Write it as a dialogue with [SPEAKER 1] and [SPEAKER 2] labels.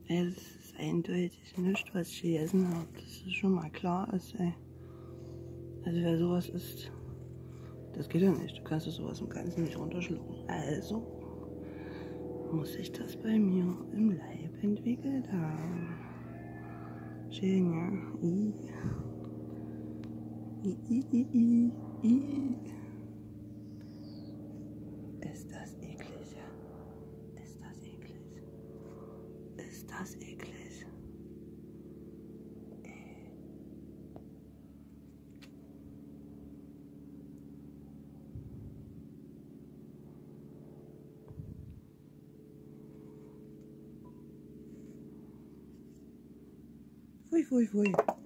[SPEAKER 1] Es ist eindeutig nicht, was ich gegessen habe. Das ist schon mal klar ist, ey. Also wer sowas isst, das geht ja nicht. Du kannst sowas im Ganzen nicht runterschlucken. Also muss ich das bei mir im Leib entwickelt haben. Schön, ja. Ist das eklig, ja? Ist das eklig? Ist das eklig? Pfui, pfui, pfui.